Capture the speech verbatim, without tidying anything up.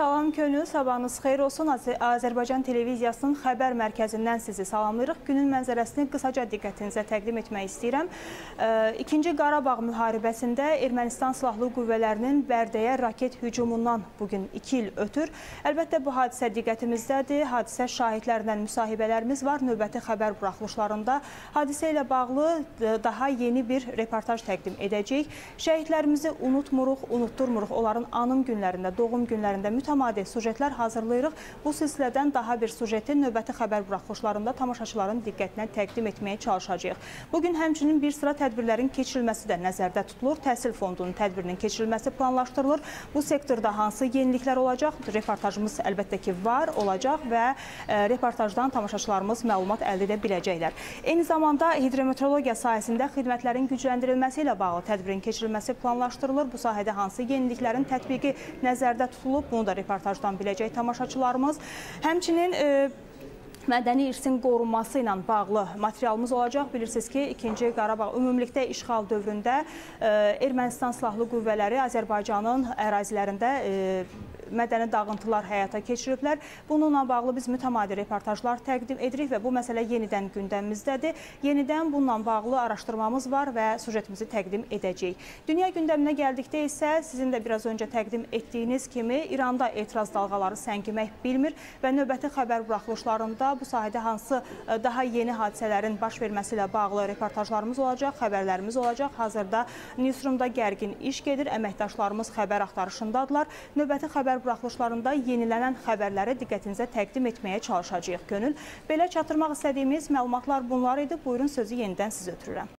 Salam Könül, sabahınız xeyir olsun. Azərbaycan Televiziyasının xəbər mərkəzindən sizi salamlayırıq. Günün mənzərəsini qısaca diqqətinizə təqdim etmək istəyirəm. İkinci Qarabağ müharibəsində Ermənistan Silahlı Qüvvələrinin Bərdəyə raket hücumundan bugün iki il ötür. Əlbəttə bu hadisə diqqətimizdədir. Hadisə şahidlərindən müsahibələrimiz var. Növbəti xəbər buraxılışlarında hadisə ilə bağlı daha yeni bir reportaj təqdim edəcəyik. Şəhidlərimizi unutmuruq, unutturmuruq. Onların anım günlərində, doğum günlərində mütəmadi sujetlər hazırlayırıq. Bu silsilədən daha bir sujeti növbəti xəbər buraxılışlarında tamaşaçıların diqqətinə təqdim etməyə çalışacağıq. Bugün həmçinin bir sıra tədbirlərin keçirilməsi də nəzərdə tutulur. Təhsil fondunun tədbirinin keçirilməsi planlaşdırılır. Bu sektorda hansı yeniliklər olacaq? Reportajımız əlbəttə ki var, olacaq və reportajdan tamaşaçılarımız məlumat əldə edə biləcəklər. Eyni zamanda hidrometeorologiya sahəsində xidmətlərin gücləndirilməsi ilə bağlı tədbirin keçirilməsi planlaşdırılır. Bu sahədə hansı yeniliklərin tətbiqi nəzərdə tutulub? Bunu da reportajdan biləcək tamaşaçılarımız. Həmçinin e, mədəni irsin qorunması ilə bağlı materialımız olacaq. Bilirsiniz ki, ikinci Qarabağ ümumilikdə işğal dövründə e, Ermənistan Silahlı Qüvvələri Azərbaycanın ərazilərində e, mədəni dağıntılar həyata keçiriblər. Bununla bağlı biz mütəmadi reportajlar təqdim edirik və bu məsələ yenidən gündəmizdədir. Yenidən bununla bağlı araşdırmamız var və sujetimizi təqdim edəcəyik. Dünya gündəminə gəldikdə isə sizin də biraz öncə təqdim etdiyiniz kimi İranda etiraz dalğaları səngimək bilmir və növbəti xəbər buraxılışlarında bu sahədə hansı daha yeni hadisələrin baş verməsi ilə bağlı reportajlarımız olacaq, xəbərlərimiz olacaq. Hazırda Newsroomda gərgin iş gedir, əməkdaşlarımız xəbər axtarışındadırlar. Növbəti xəbər buraxılışlarında yenilənən xəbərləri diqqətinizə təqdim etməyə çalışacağıq Könül. Belə çatdırmaq istədiyimiz məlumatlar bunlar idi. Buyurun, sözü yenidən siz ötürürəm.